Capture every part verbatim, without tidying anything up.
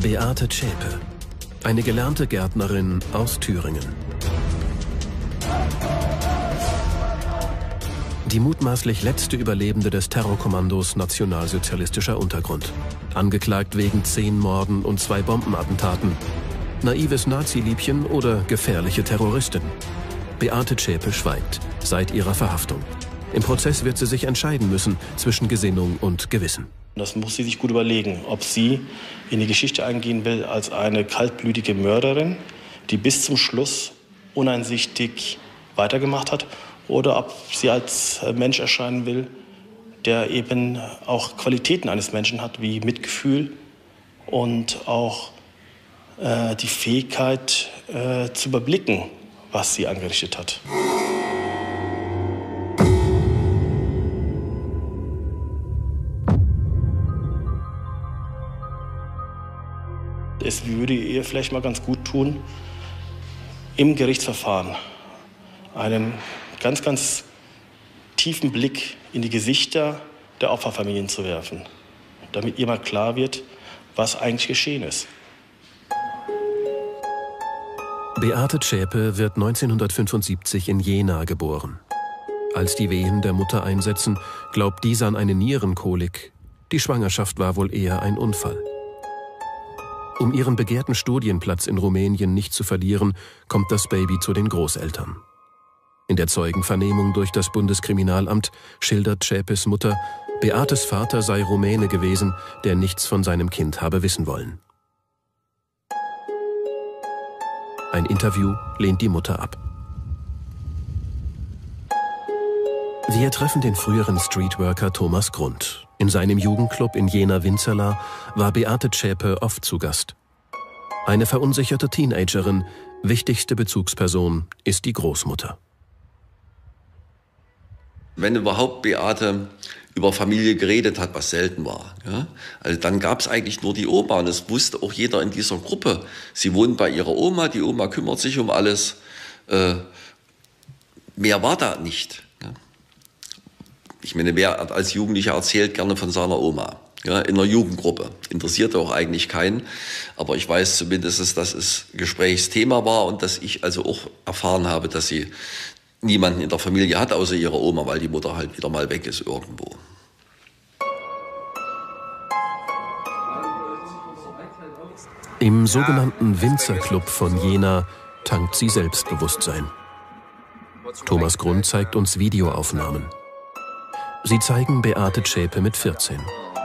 Beate Zschäpe, eine gelernte Gärtnerin aus Thüringen. Die mutmaßlich letzte Überlebende des Terrorkommandos Nationalsozialistischer Untergrund. Angeklagt wegen zehn Morden und zwei Bombenattentaten. Naives Nazi-Liebchen oder gefährliche Terroristin. Beate Zschäpe schweigt seit ihrer Verhaftung. Im Prozess wird sie sich entscheiden müssen zwischen Gesinnung und Gewissen. Das muss sie sich gut überlegen, ob sie in die Geschichte eingehen will als eine kaltblütige Mörderin, die bis zum Schluss uneinsichtig weitergemacht hat, oder ob sie als Mensch erscheinen will, der eben auch Qualitäten eines Menschen hat, wie Mitgefühl und auch äh, die Fähigkeit äh, zu überblicken, was sie angerichtet hat. Es würde ihr vielleicht mal ganz gut tun, im Gerichtsverfahren einen ganz, ganz tiefen Blick in die Gesichter der Opferfamilien zu werfen, damit ihr mal klar wird, was eigentlich geschehen ist. Beate Zschäpe wird neunzehnhundertfünfundsiebzig in Jena geboren. Als die Wehen der Mutter einsetzen, glaubt diese an eine Nierenkolik. Die Schwangerschaft war wohl eher ein Unfall. Um ihren begehrten Studienplatz in Rumänien nicht zu verlieren, kommt das Baby zu den Großeltern. In der Zeugenvernehmung durch das Bundeskriminalamt schildert Zschäpes Mutter, Beates Vater sei Rumäne gewesen, der nichts von seinem Kind habe wissen wollen. Ein Interview lehnt die Mutter ab. Wir treffen den früheren Streetworker Thomas Grund. In seinem Jugendclub in Jena-Winzerla war Beate Zschäpe oft zu Gast. Eine verunsicherte Teenagerin, wichtigste Bezugsperson ist die Großmutter. Wenn überhaupt Beate über Familie geredet hat, was selten war, ja? Also dann gab es eigentlich nur die Oma, und es wusste auch jeder in dieser Gruppe. Sie wohnt bei ihrer Oma, die Oma kümmert sich um alles. Äh, mehr war da nicht. Ja? Ich meine, wer als Jugendlicher erzählt gerne von seiner Oma, ja, in einer Jugendgruppe. Interessiert auch eigentlich keinen. Aber ich weiß zumindest, dass es Gesprächsthema war und dass ich also auch erfahren habe, dass sie niemanden in der Familie hat, außer ihrer Oma, weil die Mutter halt wieder mal weg ist irgendwo. Im sogenannten Winzerclub von Jena tankt sie Selbstbewusstsein. Thomas Grund zeigt uns Videoaufnahmen. Sie zeigen Beate Zschäpe mit vierzehn.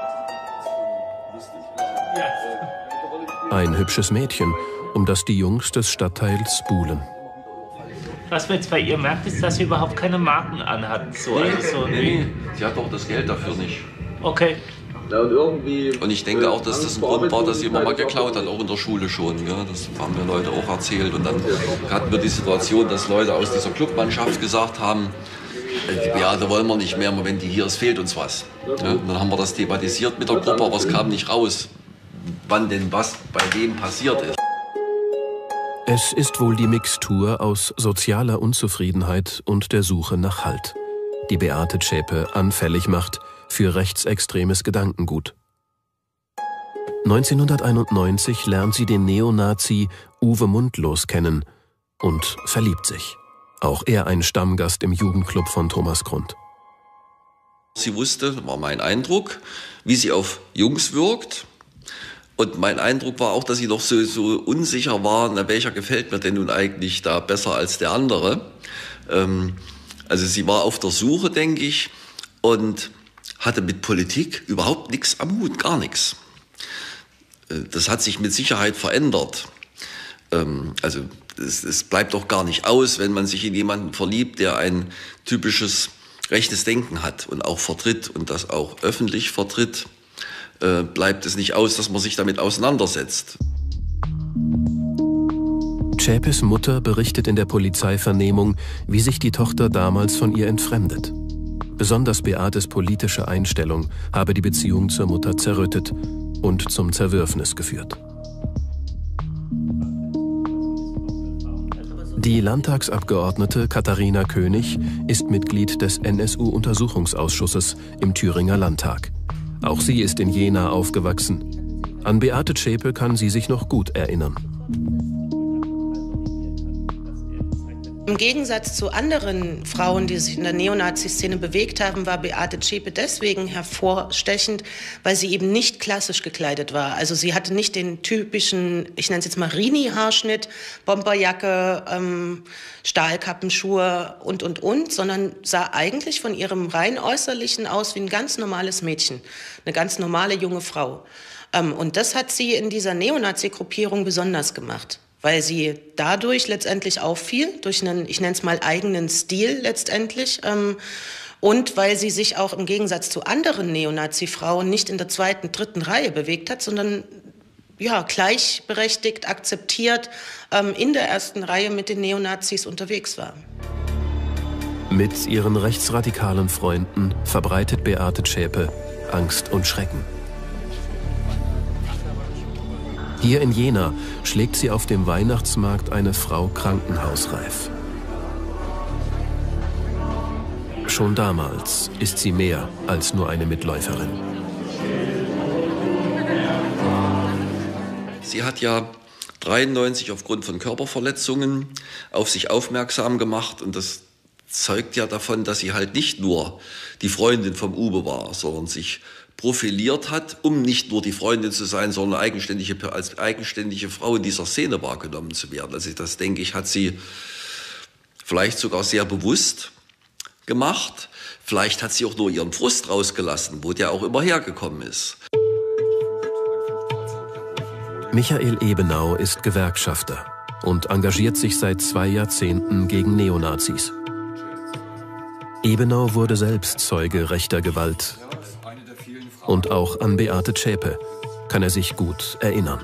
Ein hübsches Mädchen, um das die Jungs des Stadtteils buhlen. Was man jetzt bei ihr merkt, ist, dass sie überhaupt keine Marken anhat. So, nee, also so nee, nee, sie hat auch das Geld dafür nicht. Okay. Ja, und, irgendwie und ich denke auch, dass das ein Grund war, dass sie immer mal geklaut hat, auch in der Schule schon. Ja? Das haben mir Leute auch erzählt. Und dann hatten wir die Situation, dass Leute aus dieser Clubmannschaft gesagt haben, die Beate wollen wir nicht mehr, wenn die hier ist, fehlt uns was. Ja? Und dann haben wir das thematisiert mit der Gruppe, aber es kam nicht raus, wann denn was bei wem passiert ist. Es ist wohl die Mixtur aus sozialer Unzufriedenheit und der Suche nach Halt, die Beate Zschäpe anfällig macht für rechtsextremes Gedankengut. neunzehnhunderteinundneunzig lernt sie den Neonazi Uwe Mundlos kennen und verliebt sich. Auch er ein Stammgast im Jugendclub von Thomas Grund. Sie wusste, war mein Eindruck, wie sie auf Jungs wirkt. Und mein Eindruck war auch, dass sie noch so, so unsicher war, na, welcher gefällt mir denn nun eigentlich da besser als der andere. Ähm, also sie war auf der Suche, denke ich, und hatte mit Politik überhaupt nichts am Hut, gar nichts. Das hat sich mit Sicherheit verändert. Ähm, also es, es bleibt doch gar nicht aus, wenn man sich in jemanden verliebt, der ein typisches rechtes Denken hat und auch vertritt und das auch öffentlich vertritt. Äh, bleibt es nicht aus, dass man sich damit auseinandersetzt. Zschäpes Mutter berichtet in der Polizeivernehmung, wie sich die Tochter damals von ihr entfremdet. Besonders Beates politische Einstellung habe die Beziehung zur Mutter zerrüttet und zum Zerwürfnis geführt. Die Landtagsabgeordnete Katharina König ist Mitglied des N S U-Untersuchungsausschusses im Thüringer Landtag. Auch sie ist in Jena aufgewachsen. An Beate Zschäpe kann sie sich noch gut erinnern. Im Gegensatz zu anderen Frauen, die sich in der Neonazi-Szene bewegt haben, war Beate Zschäpe deswegen hervorstechend, weil sie eben nicht klassisch gekleidet war. Also sie hatte nicht den typischen, ich nenne es jetzt mal Rini-Haarschnitt, Bomberjacke, ähm, Stahlkappenschuhe und, und, und, sondern sah eigentlich von ihrem rein Äußerlichen aus wie ein ganz normales Mädchen, eine ganz normale junge Frau. Ähm, und das hat sie in dieser Neonazi-Gruppierung besonders gemacht, weil sie dadurch letztendlich auffiel, durch einen, ich nenne es mal, eigenen Stil letztendlich. Ähm, und weil sie sich auch im Gegensatz zu anderen Neonazi-Frauen nicht in der zweiten, dritten Reihe bewegt hat, sondern ja, gleichberechtigt, akzeptiert ähm, in der ersten Reihe mit den Neonazis unterwegs war. Mit ihren rechtsradikalen Freunden verbreitet Beate Zschäpe Angst und Schrecken. Hier in Jena schlägt sie auf dem Weihnachtsmarkt eine Frau krankenhausreif. Schon damals ist sie mehr als nur eine Mitläuferin. Sie hat ja dreiundneunzig aufgrund von Körperverletzungen auf sich aufmerksam gemacht und das zeugt ja davon, dass sie halt nicht nur die Freundin vom Uwe war, sondern sich profiliert hat, um nicht nur die Freundin zu sein, sondern eigenständige, als eigenständige Frau in dieser Szene wahrgenommen zu werden. Also das, denke ich, hat sie vielleicht sogar sehr bewusst gemacht. Vielleicht hat sie auch nur ihren Frust rausgelassen, wo der auch immer hergekommen ist. Michael Ebenau ist Gewerkschafter und engagiert sich seit zwei Jahrzehnten gegen Neonazis. Ebenau wurde selbst Zeuge rechter Gewalt. Und auch an Beate Zschäpe kann er sich gut erinnern.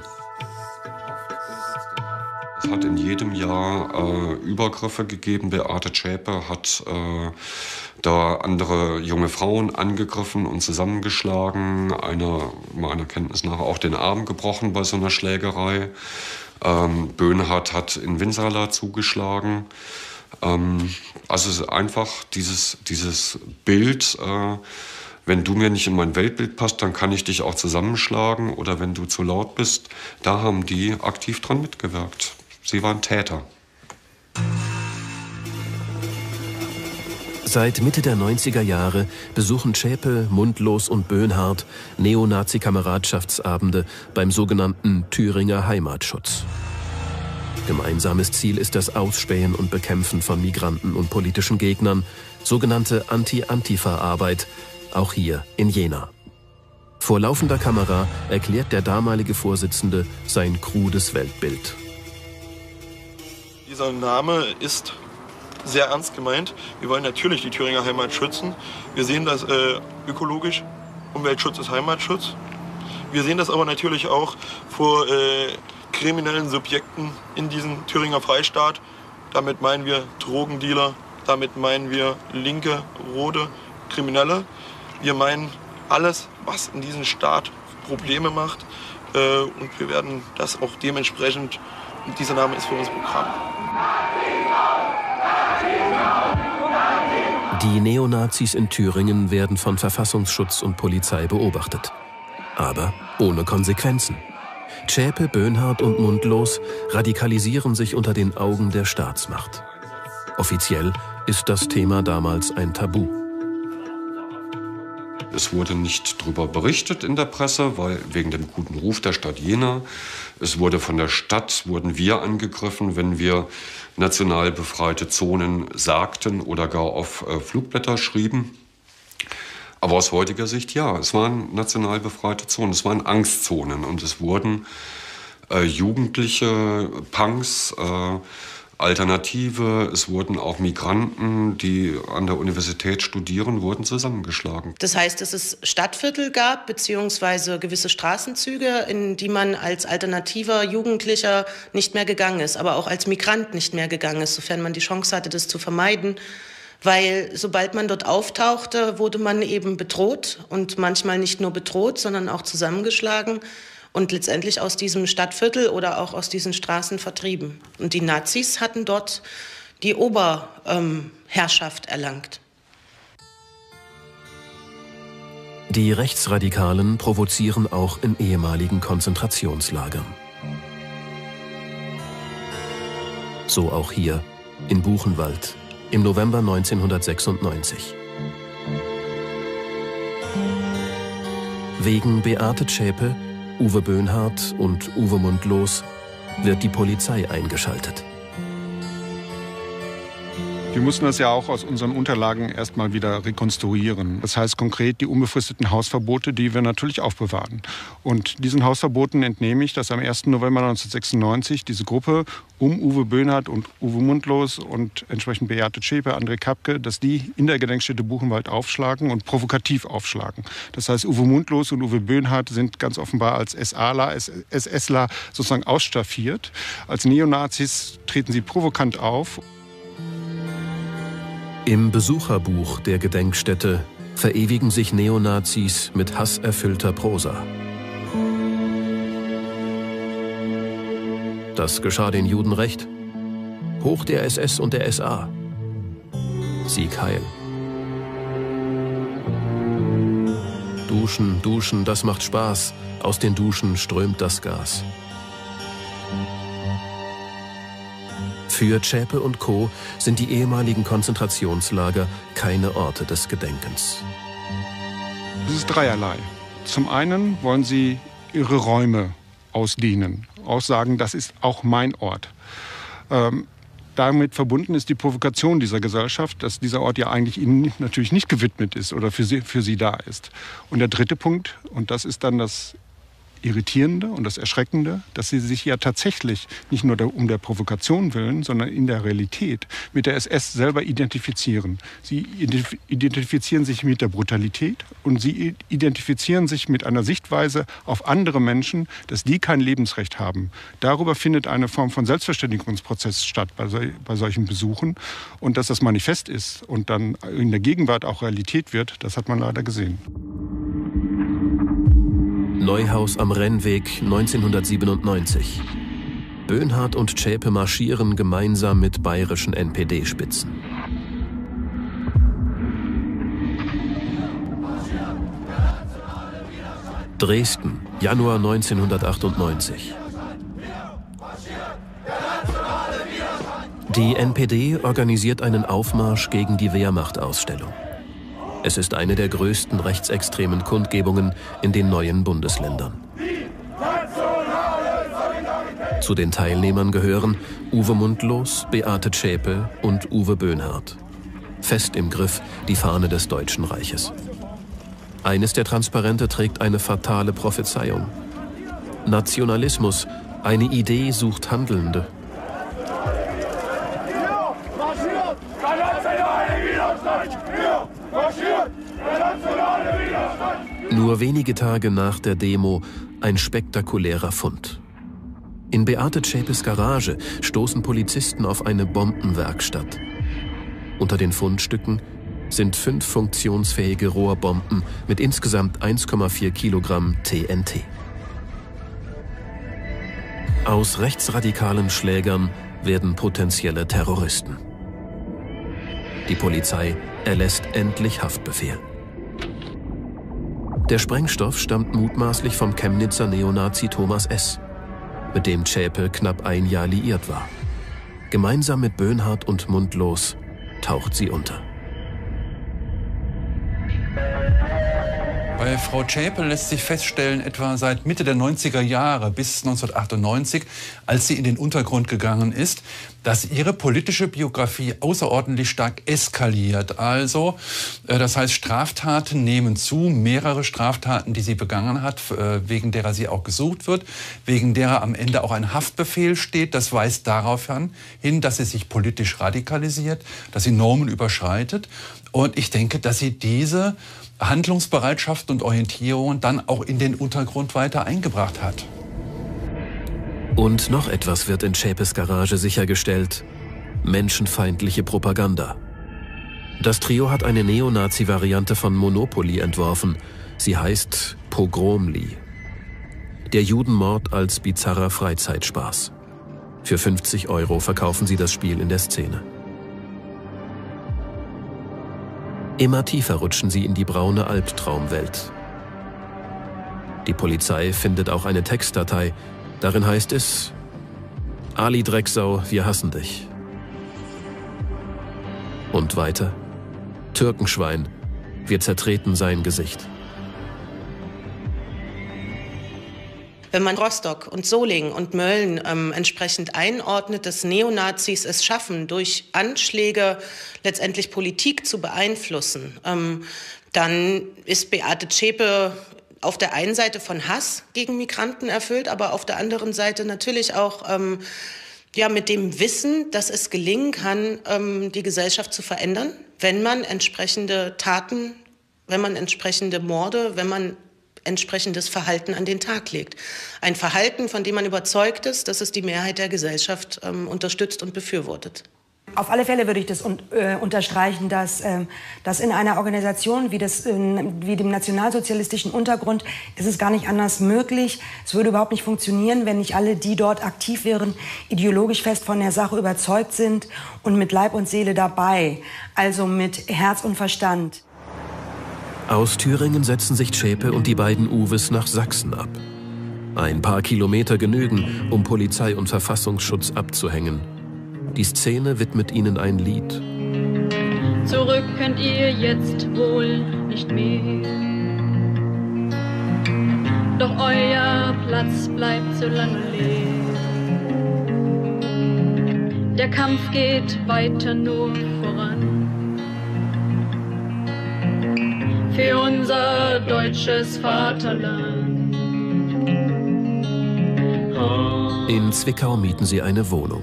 Es hat in jedem Jahr äh, Übergriffe gegeben. Beate Zschäpe hat äh, da andere junge Frauen angegriffen und zusammengeschlagen. Einer, meiner Kenntnis nach, auch den Arm gebrochen bei so einer Schlägerei. Ähm, Böhnhardt hat in Winsala zugeschlagen. Ähm, also es ist einfach dieses, dieses Bild, äh, wenn du mir nicht in mein Weltbild passt, dann kann ich dich auch zusammenschlagen. Oder wenn du zu laut bist, da haben die aktiv dran mitgewirkt. Sie waren Täter. Seit Mitte der neunziger Jahre besuchen Zschäpe, Mundlos und Böhnhardt Neonazi-Kameradschaftsabende beim sogenannten Thüringer Heimatschutz. Gemeinsames Ziel ist das Ausspähen und Bekämpfen von Migranten und politischen Gegnern, sogenannte Anti-Antifa-Arbeit, auch hier in Jena. Vor laufender Kamera erklärt der damalige Vorsitzende sein krudes Weltbild. Dieser Name ist sehr ernst gemeint. Wir wollen natürlich die Thüringer Heimat schützen. Wir sehen das äh, ökologisch. Umweltschutz ist Heimatschutz. Wir sehen das aber natürlich auch vor äh, kriminellen Subjekten in diesem Thüringer Freistaat. Damit meinen wir Drogendealer, damit meinen wir linke, rote Kriminelle. Wir meinen alles, was in diesem Staat Probleme macht. Äh, und wir werden das auch dementsprechend, dieser Name ist für uns Programm. Die Neonazis in Thüringen werden von Verfassungsschutz und Polizei beobachtet. Aber ohne Konsequenzen. Zschäpe, Böhnhardt und Mundlos radikalisieren sich unter den Augen der Staatsmacht. Offiziell ist das Thema damals ein Tabu. Es wurde nicht darüber berichtet in der Presse, weil wegen dem guten Ruf der Stadt Jena. Es wurde von der Stadt, wurden wir angegriffen, wenn wir national befreite Zonen sagten oder gar auf äh, Flugblätter schrieben. Aber aus heutiger Sicht, ja, es waren national befreite Zonen, es waren Angstzonen und es wurden äh, jugendliche Punks, äh, Alternative, es wurden auch Migranten, die an der Universität studieren, wurden zusammengeschlagen. Das heißt, dass es Stadtviertel gab, beziehungsweise gewisse Straßenzüge, in die man als alternativer Jugendlicher nicht mehr gegangen ist, aber auch als Migrant nicht mehr gegangen ist, sofern man die Chance hatte, das zu vermeiden. Weil sobald man dort auftauchte, wurde man eben bedroht und manchmal nicht nur bedroht, sondern auch zusammengeschlagen und letztendlich aus diesem Stadtviertel oder auch aus diesen Straßen vertrieben. Und die Nazis hatten dort die Oberherrschaft ähm, erlangt. Die Rechtsradikalen provozieren auch in ehemaligen Konzentrationslagern. So auch hier in Buchenwald im November neunzehnhundertsechsundneunzig. Wegen Beate Zschäpe, Uwe Böhnhardt und Uwe Mundlos wird die Polizei eingeschaltet. Wir mussten das ja auch aus unseren Unterlagen erstmal wieder rekonstruieren. Das heißt konkret die unbefristeten Hausverbote, die wir natürlich aufbewahren. Und diesen Hausverboten entnehme ich, dass am ersten November neunzehnhundertsechsundneunzig diese Gruppe um Uwe Böhnhardt und Uwe Mundlos und entsprechend Beate Zschäpe, André Kapke, dass die in der Gedenkstätte Buchenwald aufschlagen und provokativ aufschlagen. Das heißt, Uwe Mundlos und Uwe Böhnhardt sind ganz offenbar als SAler, SSler sozusagen ausstaffiert. Als Neonazis treten sie provokant auf. Im Besucherbuch der Gedenkstätte verewigen sich Neonazis mit hasserfüllter Prosa. Das geschah den Juden recht. Hoch der S S und der S A. Sieg heil. Duschen, duschen, das macht Spaß. Aus den Duschen strömt das Gas. Für Zschäpe und Co. sind die ehemaligen Konzentrationslager keine Orte des Gedenkens. Es ist dreierlei. Zum einen wollen sie ihre Räume ausdehnen, aussagen, das ist auch mein Ort. Ähm, damit verbunden ist die Provokation dieser Gesellschaft, dass dieser Ort ja eigentlich ihnen natürlich nicht gewidmet ist oder für sie, für sie da ist. Und der dritte Punkt, und das ist dann das Irritierende und das Erschreckende, dass sie sich ja tatsächlich nicht nur der, um der Provokation willen, sondern in der Realität mit der S S selber identifizieren. Sie identifizieren sich mit der Brutalität und sie identifizieren sich mit einer Sichtweise auf andere Menschen, dass die kein Lebensrecht haben. Darüber findet eine Form von Selbstverständigungsprozess statt bei, so, bei solchen Besuchen. Und dass das Manifest ist und dann in der Gegenwart auch Realität wird, das hat man leider gesehen. Neuhaus am Rennweg neunzehnhundertsiebenundneunzig. Böhnhardt und Zschäpe marschieren gemeinsam mit bayerischen N P D-Spitzen. Dresden, Januar neunzehnhundertachtundneunzig. Die N P D organisiert einen Aufmarsch gegen die Wehrmachtausstellung. Es ist eine der größten rechtsextremen Kundgebungen in den neuen Bundesländern. Zu den Teilnehmern gehören Uwe Mundlos, Beate Zschäpe und Uwe Böhnhardt. Fest im Griff die Fahne des Deutschen Reiches. Eines der Transparente trägt eine fatale Prophezeiung. Nationalismus, eine Idee sucht Handelnde. Nur wenige Tage nach der Demo ein spektakulärer Fund. In Beate Zschäpes Garage stoßen Polizisten auf eine Bombenwerkstatt. Unter den Fundstücken sind fünf funktionsfähige Rohrbomben mit insgesamt eins Komma vier Kilogramm T N T. Aus rechtsradikalen Schlägern werden potenzielle Terroristen. Die Polizei erlässt endlich Haftbefehl. Der Sprengstoff stammt mutmaßlich vom Chemnitzer Neonazi Thomas S., mit dem Zschäpe knapp ein Jahr liiert war. Gemeinsam mit Böhnhardt und Mundlos taucht sie unter. Bei Frau Zschäpe lässt sich feststellen, etwa seit Mitte der neunziger Jahre bis neunzehnhundertachtundneunzig, als sie in den Untergrund gegangen ist, dass ihre politische Biografie außerordentlich stark eskaliert. Also, das heißt, Straftaten nehmen zu, mehrere Straftaten, die sie begangen hat, wegen derer sie auch gesucht wird, wegen derer am Ende auch ein Haftbefehl steht. Das weist darauf hin, dass sie sich politisch radikalisiert, dass sie Normen überschreitet. Und ich denke, dass sie diese Handlungsbereitschaft und Orientierung dann auch in den Untergrund weiter eingebracht hat. Und noch etwas wird in Zschäpes Garage sichergestellt: menschenfeindliche Propaganda. Das Trio hat eine Neonazi-Variante von Monopoly entworfen. Sie heißt Pogromli. Der Judenmord als bizarrer Freizeitspaß. Für fünfzig Euro verkaufen sie das Spiel in der Szene. Immer tiefer rutschen sie in die braune Albtraumwelt. Die Polizei findet auch eine Textdatei. Darin heißt es: Ali Drecksau, wir hassen dich. Und weiter: Türkenschwein, wir zertreten sein Gesicht. Wenn man Rostock und Solingen und Mölln ähm, entsprechend einordnet, dass Neonazis es schaffen, durch Anschläge letztendlich Politik zu beeinflussen, ähm, dann ist Beate Zschäpe auf der einen Seite von Hass gegen Migranten erfüllt, aber auf der anderen Seite natürlich auch ähm, ja, mit dem Wissen, dass es gelingen kann, ähm, die Gesellschaft zu verändern, wenn man entsprechende Taten, wenn man entsprechende Morde, wenn man entsprechendes Verhalten an den Tag legt. Ein Verhalten, von dem man überzeugt ist, dass es die Mehrheit der Gesellschaft ähm, unterstützt und befürwortet. Auf alle Fälle würde ich das un äh, unterstreichen, dass, äh, dass in einer Organisation wie, das, äh, wie dem nationalsozialistischen Untergrund ist es gar nicht anders möglich. Es würde überhaupt nicht funktionieren, wenn nicht alle, die dort aktiv wären, ideologisch fest von der Sache überzeugt sind und mit Leib und Seele dabei, also mit Herz und Verstand. Aus Thüringen setzen sich Zschäpe und die beiden Uwes nach Sachsen ab. Ein paar Kilometer genügen, um Polizei und Verfassungsschutz abzuhängen. Die Szene widmet ihnen ein Lied. Zurück könnt ihr jetzt wohl nicht mehr. Doch euer Platz bleibt so lange leer. Der Kampf geht weiter nur voran. Für unser deutsches Vaterland. Oh. In Zwickau mieten sie eine Wohnung.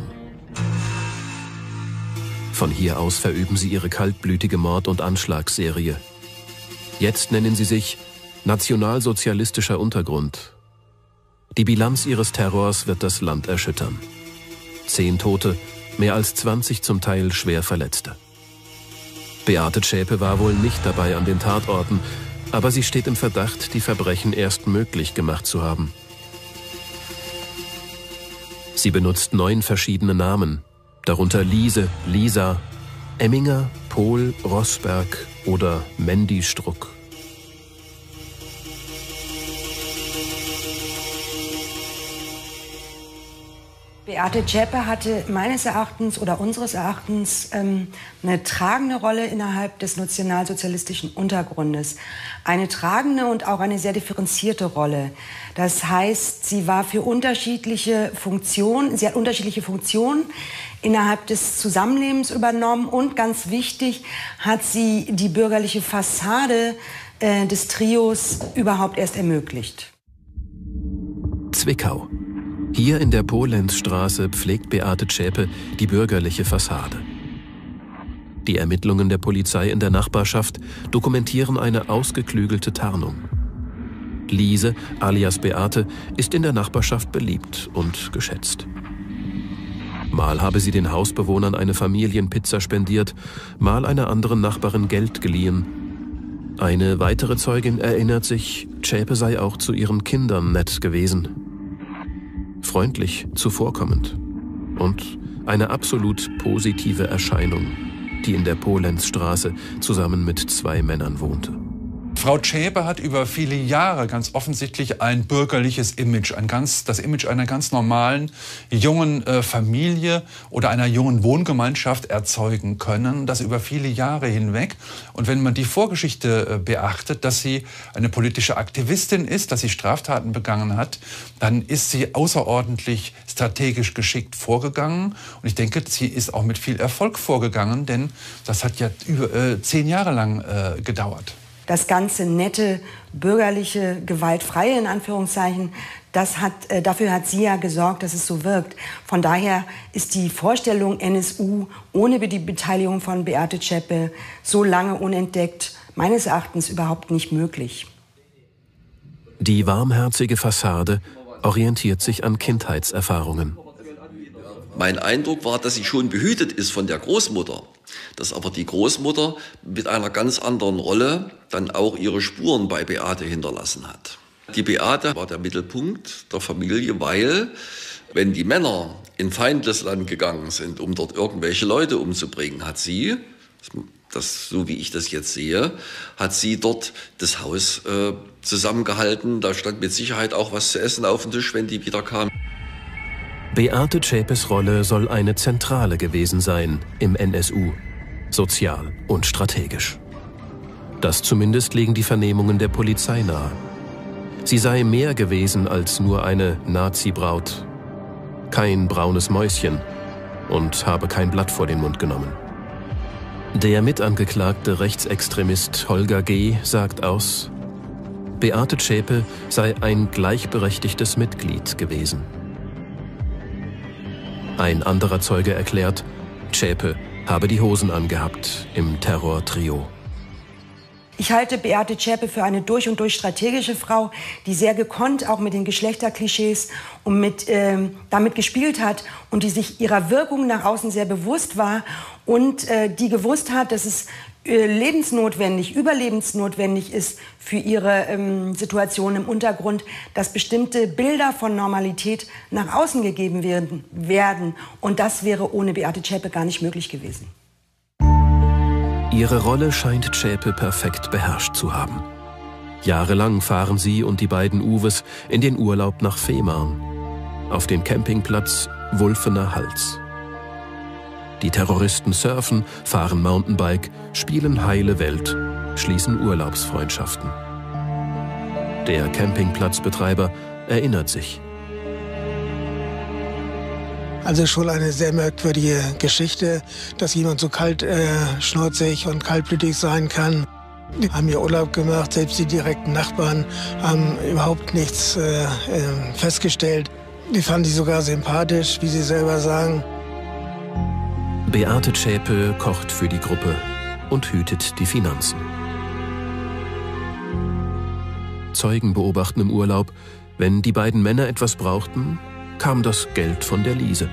Von hier aus verüben sie ihre kaltblütige Mord- und Anschlagsserie. Jetzt nennen sie sich Nationalsozialistischer Untergrund. Die Bilanz ihres Terrors wird das Land erschüttern. Zehn Tote, mehr als zwanzig zum Teil schwer Verletzte. Beate Zschäpe war wohl nicht dabei an den Tatorten, aber sie steht im Verdacht, die Verbrechen erst möglich gemacht zu haben. Sie benutzt neun verschiedene Namen, darunter Liese, Lisa, Emminger, Pohl, Rosberg oder Mandy Struck. Beate Zschäpe hatte meines Erachtens oder unseres Erachtens ähm, eine tragende Rolle innerhalb des nationalsozialistischen Untergrundes. Eine tragende und auch eine sehr differenzierte Rolle. Das heißt, sie war für unterschiedliche Funktionen, sie hat unterschiedliche Funktionen innerhalb des Zusammenlebens übernommen und ganz wichtig, hat sie die bürgerliche Fassade äh, des Trios überhaupt erst ermöglicht. Zwickau. Hier in der Polenzstraße pflegt Beate Zschäpe die bürgerliche Fassade. Die Ermittlungen der Polizei in der Nachbarschaft dokumentieren eine ausgeklügelte Tarnung. Liese, alias Beate, ist in der Nachbarschaft beliebt und geschätzt. Mal habe sie den Hausbewohnern eine Familienpizza spendiert, mal einer anderen Nachbarin Geld geliehen. Eine weitere Zeugin erinnert sich, Zschäpe sei auch zu ihren Kindern nett gewesen. Freundlich, zuvorkommend und eine absolut positive Erscheinung, die in der Polenzstraße zusammen mit zwei Männern wohnte. Frau Zschäpe hat über viele Jahre ganz offensichtlich ein bürgerliches Image, ein ganz, das Image einer ganz normalen jungen äh, Familie oder einer jungen Wohngemeinschaft erzeugen können, das über viele Jahre hinweg. Und wenn man die Vorgeschichte äh, beachtet, dass sie eine politische Aktivistin ist, dass sie Straftaten begangen hat, dann ist sie außerordentlich strategisch geschickt vorgegangen. Und ich denke, sie ist auch mit viel Erfolg vorgegangen, denn das hat ja über äh, zehn Jahre lang äh, gedauert. Das ganze nette, bürgerliche, gewaltfreie, in Anführungszeichen, das hat, äh, dafür hat sie ja gesorgt, dass es so wirkt. Von daher ist die Vorstellung N S U ohne die Beteiligung von Beate Zschäpe so lange unentdeckt meines Erachtens überhaupt nicht möglich. Die warmherzige Fassade orientiert sich an Kindheitserfahrungen. Mein Eindruck war, dass sie schon behütet ist von der Großmutter, dass aber die Großmutter mit einer ganz anderen Rolle dann auch ihre Spuren bei Beate hinterlassen hat. Die Beate war der Mittelpunkt der Familie, weil wenn die Männer in feindliches Land gegangen sind, um dort irgendwelche Leute umzubringen, hat sie, das das, so wie ich das jetzt sehe, hat sie dort das Haus äh, zusammengehalten. Da stand mit Sicherheit auch was zu essen auf dem Tisch, wenn die wieder kam. Beate Zschäpes Rolle soll eine zentrale gewesen sein im N S U, sozial und strategisch. Das zumindest legen die Vernehmungen der Polizei nahe. Sie sei mehr gewesen als nur eine Nazi-Braut, kein braunes Mäuschen und habe kein Blatt vor den Mund genommen. Der mitangeklagte Rechtsextremist Holger G. sagt aus, Beate Zschäpe sei ein gleichberechtigtes Mitglied gewesen. Ein anderer Zeuge erklärt, Zschäpe habe die Hosen angehabt im Terror-Trio. Ich halte Beate Zschäpe für eine durch und durch strategische Frau, die sehr gekonnt auch mit den Geschlechterklischees und mit, äh, damit gespielt hat und die sich ihrer Wirkung nach außen sehr bewusst war und äh, die gewusst hat, dass es äh, lebensnotwendig, überlebensnotwendig ist für ihre ähm, Situation im Untergrund, dass bestimmte Bilder von Normalität nach außen gegeben werden, werden. Und das wäre ohne Beate Zschäpe gar nicht möglich gewesen. Ihre Rolle scheint Zschäpe perfekt beherrscht zu haben. Jahrelang fahren sie und die beiden Uwes in den Urlaub nach Fehmarn, auf dem Campingplatz Wulfener Hals. Die Terroristen surfen, fahren Mountainbike, spielen heile Welt, schließen Urlaubsfreundschaften. Der Campingplatzbetreiber erinnert sich. Also schon eine sehr merkwürdige Geschichte, dass jemand so kaltschnäuzig äh, und kaltblütig sein kann. Die haben hier Urlaub gemacht, selbst die direkten Nachbarn haben überhaupt nichts äh, äh, festgestellt. Die fanden sie sogar sympathisch, wie sie selber sagen. Beate Zschäpe kocht für die Gruppe und hütet die Finanzen. Zeugen beobachten im Urlaub, wenn die beiden Männer etwas brauchten, kam das Geld von der Liese.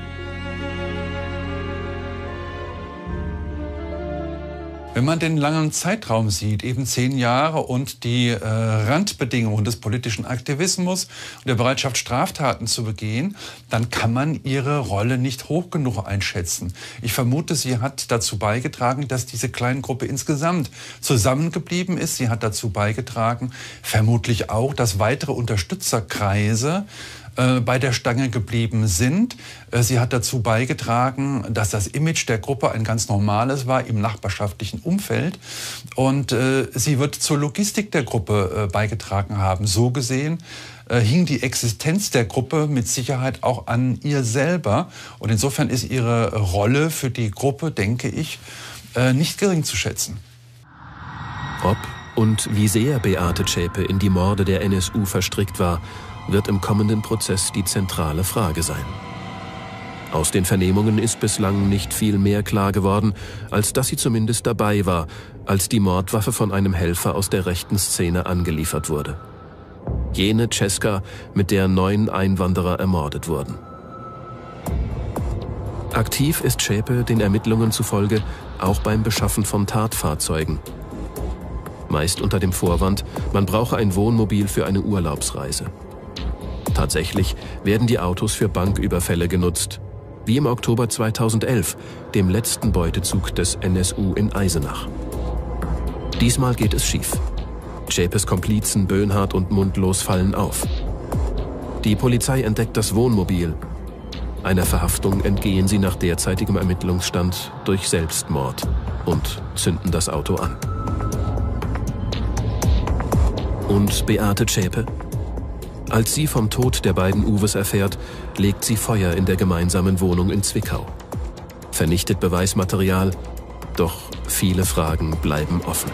Wenn man den langen Zeitraum sieht, eben zehn Jahre und die äh, Randbedingungen des politischen Aktivismus und der Bereitschaft, Straftaten zu begehen, dann kann man ihre Rolle nicht hoch genug einschätzen. Ich vermute, sie hat dazu beigetragen, dass diese kleine Gruppe insgesamt zusammengeblieben ist. Sie hat dazu beigetragen, vermutlich auch, dass weitere Unterstützerkreise bei der Stange geblieben sind. Sie hat dazu beigetragen, dass das Image der Gruppe ein ganz normales war im nachbarschaftlichen Umfeld. Und äh, sie wird zur Logistik der Gruppe äh, beigetragen haben. So gesehen äh, hing die Existenz der Gruppe mit Sicherheit auch an ihr selber. Und insofern ist ihre Rolle für die Gruppe, denke ich, äh, nicht gering zu schätzen. Ob und wie sehr Beate Zschäpe in die Morde der N S U verstrickt war, wird im kommenden Prozess die zentrale Frage sein. Aus den Vernehmungen ist bislang nicht viel mehr klar geworden, als dass sie zumindest dabei war, als die Mordwaffe von einem Helfer aus der rechten Szene angeliefert wurde. Jene Cesca, mit der neun Einwanderer ermordet wurden. Aktiv ist Zschäpe den Ermittlungen zufolge auch beim Beschaffen von Tatfahrzeugen. Meist unter dem Vorwand, man brauche ein Wohnmobil für eine Urlaubsreise. Tatsächlich werden die Autos für Banküberfälle genutzt, wie im Oktober zweitausendelf, dem letzten Beutezug des N S U in Eisenach. Diesmal geht es schief. Zschäpes Komplizen Böhnhardt und Mundlos fallen auf. Die Polizei entdeckt das Wohnmobil. Einer Verhaftung entgehen sie nach derzeitigem Ermittlungsstand durch Selbstmord und zünden das Auto an. Und Beate Zschäpe? Als sie vom Tod der beiden Uwes erfährt, legt sie Feuer in der gemeinsamen Wohnung in Zwickau. Vernichtet Beweismaterial, doch viele Fragen bleiben offen.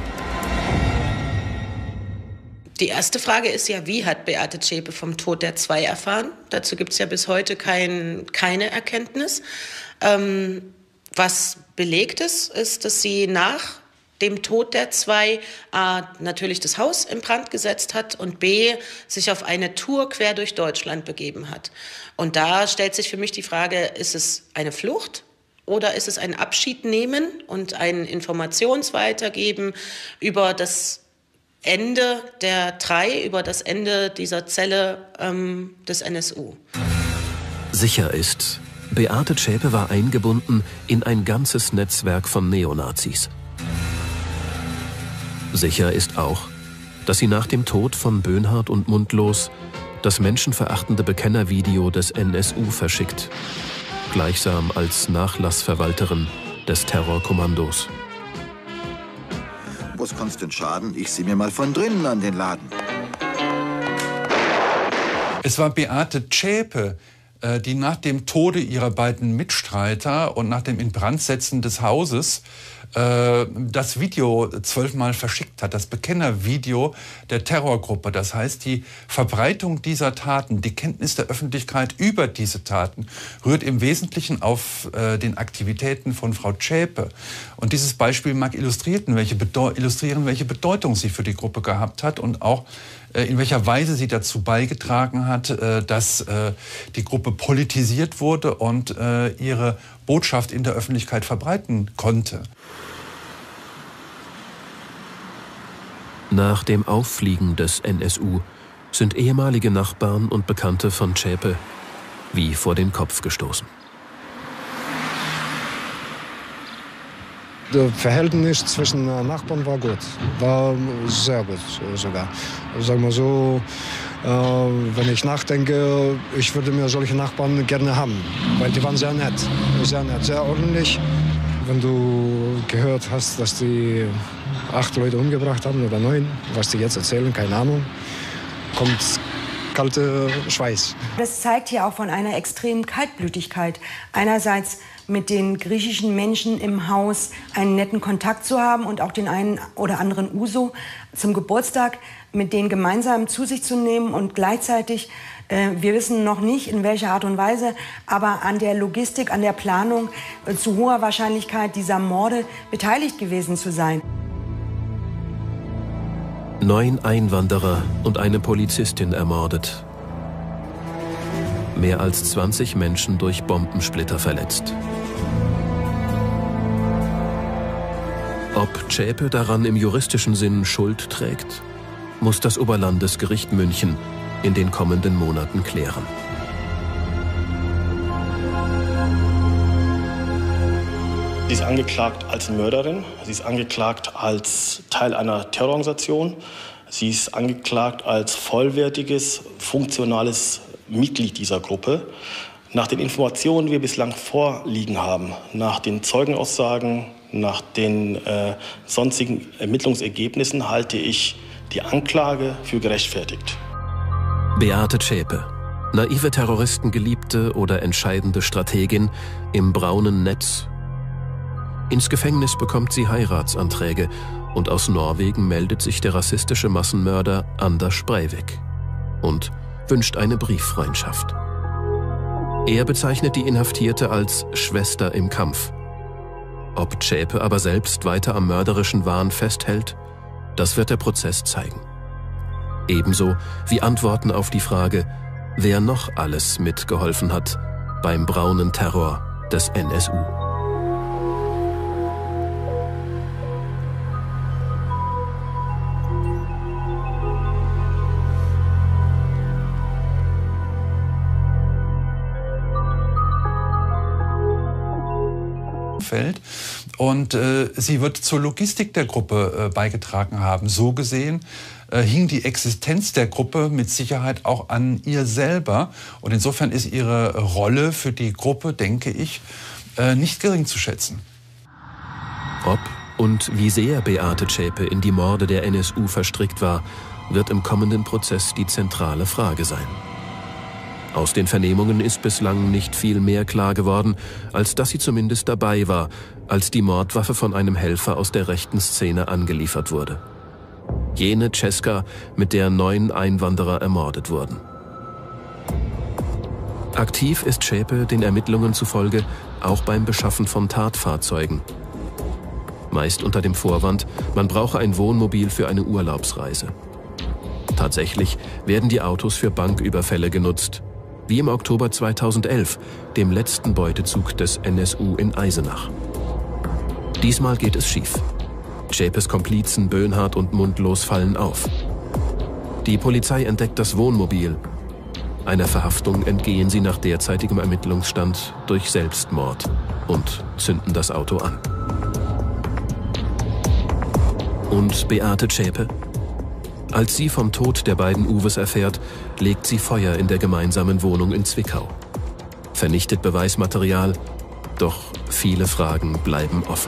Die erste Frage ist ja, wie hat Beate Zschäpe vom Tod der zwei erfahren? Dazu gibt es ja bis heute kein, keine Erkenntnis. Ähm, was belegt ist, ist, dass sie nach dem Tod der zwei A natürlich das Haus in Brand gesetzt hat und B sich auf eine Tour quer durch Deutschland begeben hat. Und da stellt sich für mich die Frage, ist es eine Flucht oder ist es ein Abschied nehmen und ein Informationsweitergeben über das Ende der drei, über das Ende dieser Zelle ähm, des N S U? Sicher ist, Beate Zschäpe war eingebunden in ein ganzes Netzwerk von Neonazis. Sicher ist auch, dass sie nach dem Tod von Böhnhardt und Mundlos das menschenverachtende Bekennervideo des N S U verschickt, gleichsam als Nachlassverwalterin des Terrorkommandos. Was kann's denn schaden? Ich sehe mir mal von drinnen an den Laden. Es war Beate Zschäpe, die nach dem Tode ihrer beiden Mitstreiter und nach dem Inbrandsetzen des Hauses äh, das Video zwölfmal verschickt hat, das Bekennervideo der Terrorgruppe. Das heißt, die Verbreitung dieser Taten, die Kenntnis der Öffentlichkeit über diese Taten rührt im Wesentlichen auf äh, den Aktivitäten von Frau Zschäpe. Und dieses Beispiel mag illustrieren welche, illustrieren, welche Bedeutung sie für die Gruppe gehabt hat und auch in welcher Weise sie dazu beigetragen hat, dass die Gruppe politisiert wurde und ihre Botschaft in der Öffentlichkeit verbreiten konnte. Nach dem Auffliegen des N S U sind ehemalige Nachbarn und Bekannte von Zschäpe wie vor den Kopf gestoßen. Das Verhältnis zwischen Nachbarn war gut, war sehr gut sogar. Sagen wir so, äh, wenn ich nachdenke, ich würde mir solche Nachbarn gerne haben, weil die waren sehr nett, sehr nett, sehr ordentlich. Wenn du gehört hast, dass die acht Leute umgebracht haben oder neun, was die jetzt erzählen, keine Ahnung, kommt kalter Schweiß. Das zeigt hier auch von einer extremen Kaltblütigkeit. Einerseits mit den griechischen Menschen im Haus einen netten Kontakt zu haben und auch den einen oder anderen Uso zum Geburtstag mit denen gemeinsam zu sich zu nehmen und gleichzeitig, äh, wir wissen noch nicht in welcher Art und Weise, aber an der Logistik, an der Planung äh, zu hoher Wahrscheinlichkeit dieser Morde beteiligt gewesen zu sein. Neun Einwanderer und eine Polizistin ermordet. Mehr als zwanzig Menschen durch Bombensplitter verletzt. Ob Zschäpe daran im juristischen Sinn Schuld trägt, muss das Oberlandesgericht München in den kommenden Monaten klären. Sie ist angeklagt als Mörderin, sie ist angeklagt als Teil einer Terrororganisation, sie ist angeklagt als vollwertiges, funktionales Mitglied dieser Gruppe. Nach den Informationen, die wir bislang vorliegen haben, nach den Zeugenaussagen, nach den äh, sonstigen Ermittlungsergebnissen halte ich die Anklage für gerechtfertigt. Beate Zschäpe, naive Terroristengeliebte oder entscheidende Strategin im braunen Netz. Ins Gefängnis bekommt sie Heiratsanträge und aus Norwegen meldet sich der rassistische Massenmörder Anders Breivik und wünscht eine Brieffreundschaft. Er bezeichnet die Inhaftierte als Schwester im Kampf. Ob Zschäpe aber selbst weiter am mörderischen Wahn festhält, das wird der Prozess zeigen. Ebenso wie Antworten auf die Frage, wer noch alles mitgeholfen hat beim braunen Terror des N S U. Feld. Und äh, sie wird zur Logistik der Gruppe äh, beigetragen haben. So gesehen äh, hing die Existenz der Gruppe mit Sicherheit auch an ihr selber. Und insofern ist ihre Rolle für die Gruppe, denke ich, äh, nicht gering zu schätzen. Ob und wie sehr Beate Zschäpe in die Morde der N S U verstrickt war, wird im kommenden Prozess die zentrale Frage sein. Aus den Vernehmungen ist bislang nicht viel mehr klar geworden, als dass sie zumindest dabei war, als die Mordwaffe von einem Helfer aus der rechten Szene angeliefert wurde. Jene Cesca, mit der neun Einwanderer ermordet wurden. Aktiv ist Zschäpe den Ermittlungen zufolge auch beim Beschaffen von Tatfahrzeugen. Meist unter dem Vorwand, man brauche ein Wohnmobil für eine Urlaubsreise. Tatsächlich werden die Autos für Banküberfälle genutzt, wie im Oktober zweitausendelf, dem letzten Beutezug des N S U in Eisenach. Diesmal geht es schief. Zschäpes Komplizen Böhnhardt und Mundlos fallen auf. Die Polizei entdeckt das Wohnmobil. Einer Verhaftung entgehen sie nach derzeitigem Ermittlungsstand durch Selbstmord und zünden das Auto an. Und Beate Zschäpe? Als sie vom Tod der beiden Uwes erfährt, legt sie Feuer in der gemeinsamen Wohnung in Zwickau. Vernichtet Beweismaterial, doch viele Fragen bleiben offen.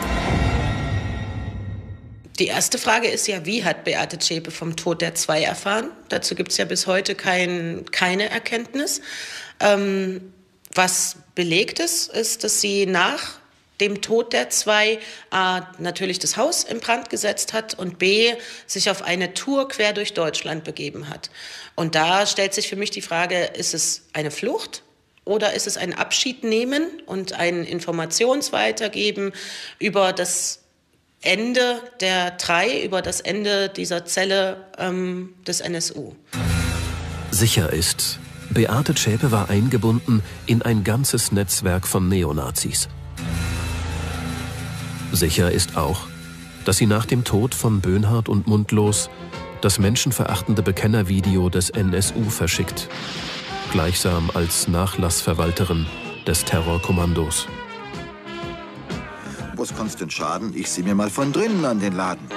Die erste Frage ist ja, wie hat Beate Zschäpe vom Tod der zwei erfahren? Dazu gibt es ja bis heute kein, keine Erkenntnis. Ähm, was belegt ist, ist, dass sie nach dem Tod der zwei A natürlich das Haus in Brand gesetzt hat und B sich auf eine Tour quer durch Deutschland begeben hat. Und da stellt sich für mich die Frage, ist es eine Flucht oder ist es ein Abschied nehmen und ein Informationsweitergeben über das Ende der drei, über das Ende dieser Zelle ähm, des N S U? Sicher ist, Beate Zschäpe war eingebunden in ein ganzes Netzwerk von Neonazis. Sicher ist auch, dass sie nach dem Tod von Böhnhardt und Mundlos das menschenverachtende Bekennervideo des N S U verschickt, gleichsam als Nachlassverwalterin des Terrorkommandos. Was kann's denn schaden? Ich sehe mir mal von drinnen an den Laden.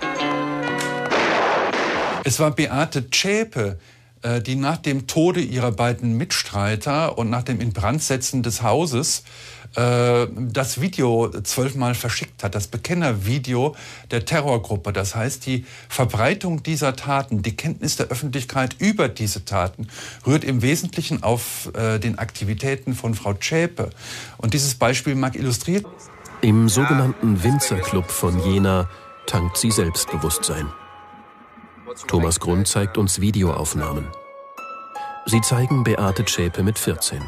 Es war Beate Zschäpe, die nach dem Tode ihrer beiden Mitstreiter und nach dem Inbrandsetzen des Hauses äh, das Video zwölfmal verschickt hat, das Bekennervideo der Terrorgruppe. Das heißt, die Verbreitung dieser Taten, die Kenntnis der Öffentlichkeit über diese Taten rührt im Wesentlichen auf äh, den Aktivitäten von Frau Zschäpe. Und dieses Beispiel mag illustriert. Im sogenannten Winzerclub von Jena tankt sie Selbstbewusstsein. Thomas Grund zeigt uns Videoaufnahmen. Sie zeigen Beate Zschäpe mit vierzehn.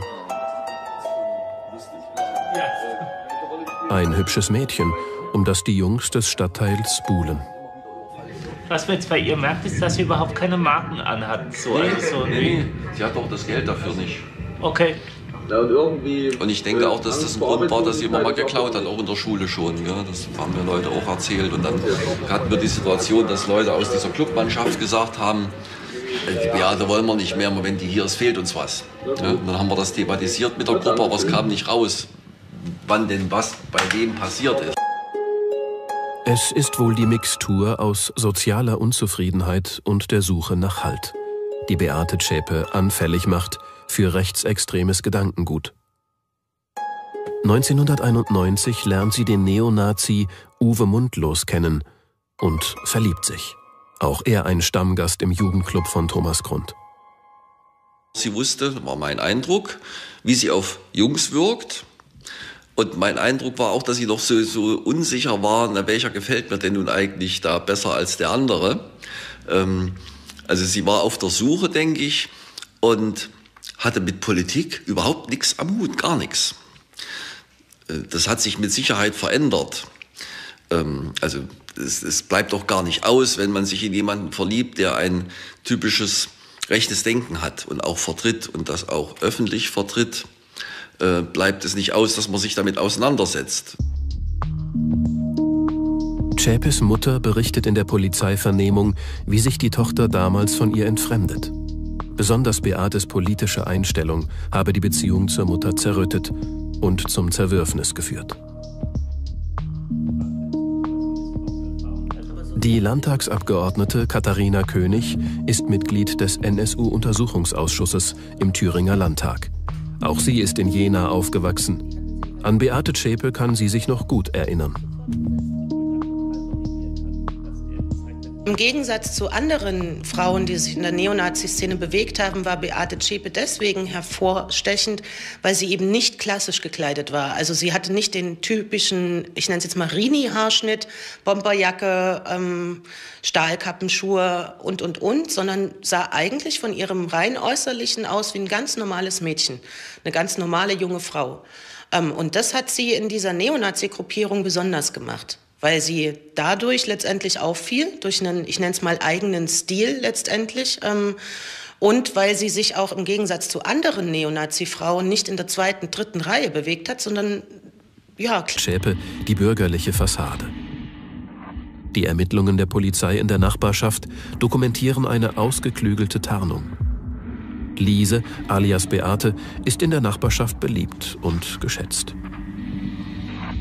Ein hübsches Mädchen, um das die Jungs des Stadtteils buhlen. Was man jetzt bei ihr merkt, ist, dass sie überhaupt keine Marken anhat. So, nee, also, nee, nee, sie hat doch das Geld dafür nicht. Okay. Ja, und, irgendwie und ich denke auch, dass das ein Grund war, dass sie immer mal geklaut hat, auch in der Schule schon. Ja? Das haben mir Leute auch erzählt. Und dann hatten wir die Situation, dass Leute aus dieser Clubmannschaft gesagt haben, die Beate wollen wir nicht mehr, wenn die hier ist, fehlt uns was. Ja? Und dann haben wir das thematisiert mit der Gruppe, aber es kam nicht raus, wann denn was bei wem passiert ist. Es ist wohl die Mixtur aus sozialer Unzufriedenheit und der Suche nach Halt, die Beate Zschäpe anfällig macht für rechtsextremes Gedankengut. neunzehnhunderteinundneunzig lernt sie den Neonazi Uwe Mundlos kennen und verliebt sich. Auch er ein Stammgast im Jugendclub von Thomas Grund. Sie wusste, war mein Eindruck, wie sie auf Jungs wirkt. Und mein Eindruck war auch, dass sie noch so, so unsicher war, na, welcher gefällt mir denn nun eigentlich da besser als der andere. Ähm, also sie war auf der Suche, denke ich, und hatte mit Politik überhaupt nichts am Hut, gar nichts. Das hat sich mit Sicherheit verändert. Ähm, also es, es bleibt doch gar nicht aus, wenn man sich in jemanden verliebt, der ein typisches rechtes Denken hat und auch vertritt und das auch öffentlich vertritt. Bleibt es nicht aus, dass man sich damit auseinandersetzt. Zschäpes Mutter berichtet in der Polizeivernehmung, wie sich die Tochter damals von ihr entfremdet. Besonders Beates politische Einstellung habe die Beziehung zur Mutter zerrüttet und zum Zerwürfnis geführt. Die Landtagsabgeordnete Katharina König ist Mitglied des N S U-Untersuchungsausschusses im Thüringer Landtag. Auch sie ist in Jena aufgewachsen. An Beate Zschäpe kann sie sich noch gut erinnern. Im Gegensatz zu anderen Frauen, die sich in der Neonazi-Szene bewegt haben, war Beate Zschäpe deswegen hervorstechend, weil sie eben nicht klassisch gekleidet war. Also sie hatte nicht den typischen, ich nenne es jetzt mal Rini-Haarschnitt, Bomberjacke, ähm, Stahlkappenschuhe und, und, und, sondern sah eigentlich von ihrem rein Äußerlichen aus wie ein ganz normales Mädchen, eine ganz normale junge Frau. Ähm, und das hat sie in dieser Neonazi-Gruppierung besonders gemacht, weil sie dadurch letztendlich auffiel, durch einen, ich nenne es mal, eigenen Stil letztendlich. Ähm, und weil sie sich auch im Gegensatz zu anderen Neonazi-Frauen nicht in der zweiten, dritten Reihe bewegt hat, sondern, ja... Zschäpe, die bürgerliche Fassade. Die Ermittlungen der Polizei in der Nachbarschaft dokumentieren eine ausgeklügelte Tarnung. Liese, alias Beate, ist in der Nachbarschaft beliebt und geschätzt.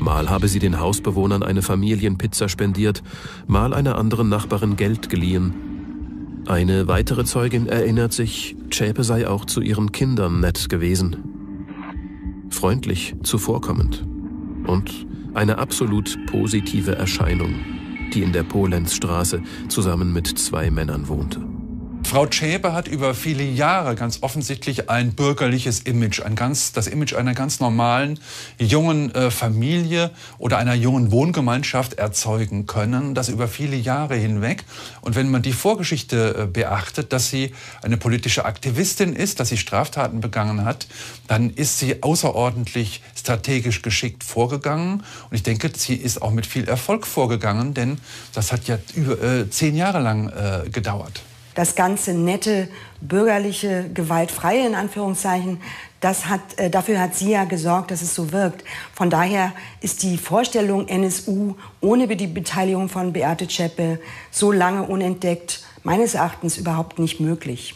Mal habe sie den Hausbewohnern eine Familienpizza spendiert, mal einer anderen Nachbarin Geld geliehen. Eine weitere Zeugin erinnert sich, Zschäpe sei auch zu ihren Kindern nett gewesen. Freundlich, zuvorkommend. Und eine absolut positive Erscheinung, die in der Polenzstraße zusammen mit zwei Männern wohnte. Frau Zschäpe hat über viele Jahre ganz offensichtlich ein bürgerliches Image, ein ganz, das Image einer ganz normalen jungen äh, Familie oder einer jungen Wohngemeinschaft erzeugen können, das über viele Jahre hinweg. Und wenn man die Vorgeschichte äh, beachtet, dass sie eine politische Aktivistin ist, dass sie Straftaten begangen hat, dann ist sie außerordentlich strategisch geschickt vorgegangen. Und ich denke, sie ist auch mit viel Erfolg vorgegangen, denn das hat ja über äh, zehn Jahre lang äh, gedauert. Das ganze nette, bürgerliche, gewaltfreie in Anführungszeichen, das hat, äh, dafür hat sie ja gesorgt, dass es so wirkt. Von daher ist die Vorstellung N S U ohne die Beteiligung von Beate Zschäpe so lange unentdeckt meines Erachtens überhaupt nicht möglich.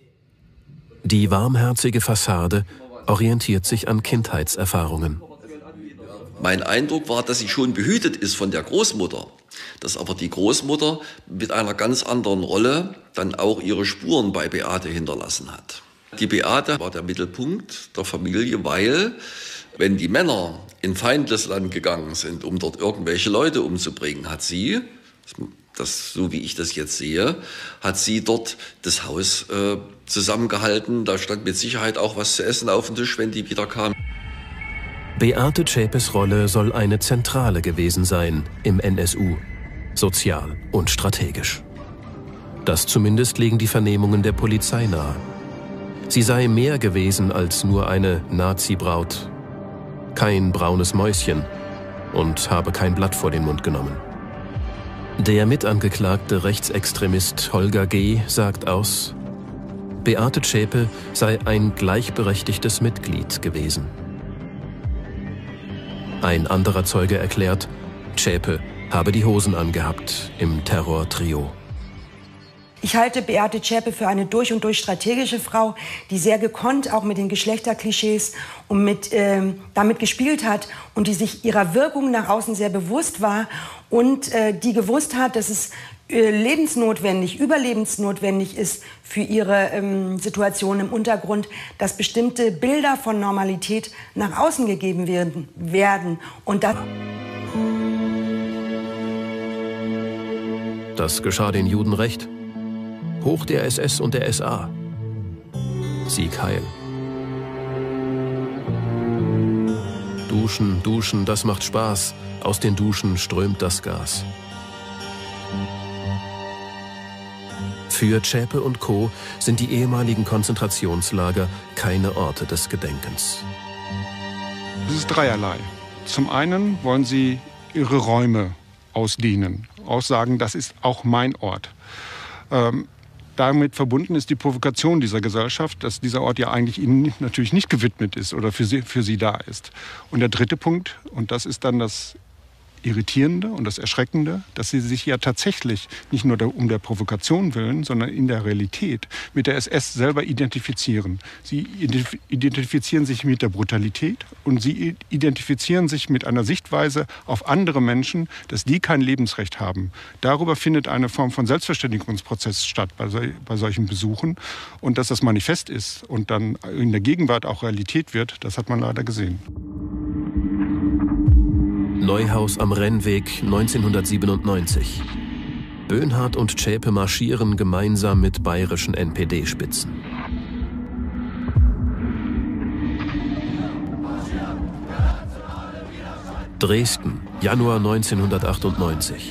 Die warmherzige Fassade orientiert sich an Kindheitserfahrungen. Mein Eindruck war, dass sie schon behütet ist von der Großmutter, dass aber die Großmutter mit einer ganz anderen Rolle dann auch ihre Spuren bei Beate hinterlassen hat. Die Beate war der Mittelpunkt der Familie, weil wenn die Männer in feindliches Land gegangen sind, um dort irgendwelche Leute umzubringen, hat sie, das, so wie ich das jetzt sehe, hat sie dort das Haus äh, zusammengehalten. Da stand mit Sicherheit auch was zu essen auf dem Tisch, wenn die wieder kamen. Beate Zschäpes Rolle soll eine zentrale gewesen sein im N S U, sozial und strategisch. Das zumindest legen die Vernehmungen der Polizei nahe. Sie sei mehr gewesen als nur eine Nazi-Braut, kein braunes Mäuschen und habe kein Blatt vor den Mund genommen. Der mitangeklagte Rechtsextremist Holger G. sagt aus, Beate Zschäpe sei ein gleichberechtigtes Mitglied gewesen. Ein anderer Zeuge erklärt, Zschäpe habe die Hosen angehabt im Terror-Trio. Ich halte Beate Zschäpe für eine durch und durch strategische Frau, die sehr gekonnt auch mit den Geschlechterklischees und mit, ähm, damit gespielt hat und die sich ihrer Wirkung nach außen sehr bewusst war und äh, die gewusst hat, dass es äh, lebensnotwendig, überlebensnotwendig ist für ihre ähm, Situation im Untergrund, dass bestimmte Bilder von Normalität nach außen gegeben werden. werden. Und das Das geschah den Juden recht. Hoch der S S und der S A. Sieg heil. Duschen, duschen, das macht Spaß. Aus den Duschen strömt das Gas. Für Zschäpe und Co. sind die ehemaligen Konzentrationslager keine Orte des Gedenkens. Es ist dreierlei. Zum einen wollen sie ihre Räume ausdehnen, aussagen, das ist auch mein Ort. Ähm, Damit verbunden ist die Provokation dieser Gesellschaft, dass dieser Ort ja eigentlich ihnen natürlich nicht gewidmet ist oder für sie, für sie da ist. Und der dritte Punkt, und das ist dann das Irritierende und das Erschreckende, dass sie sich ja tatsächlich nicht nur der, um der Provokation willen, sondern in der Realität mit der S S selber identifizieren. Sie identifizieren sich mit der Brutalität und sie identifizieren sich mit einer Sichtweise auf andere Menschen, dass die kein Lebensrecht haben. Darüber findet eine Form von Selbstverständigungsprozess statt bei, so, bei solchen Besuchen. Und dass das Manifest ist und dann in der Gegenwart auch Realität wird, das hat man leider gesehen. Neuhaus am Rennweg neunzehnhundertsiebenundneunzig. Böhnhardt und Zschäpe marschieren gemeinsam mit bayerischen N P D-Spitzen. Dresden, Januar neunzehnhundertachtundneunzig.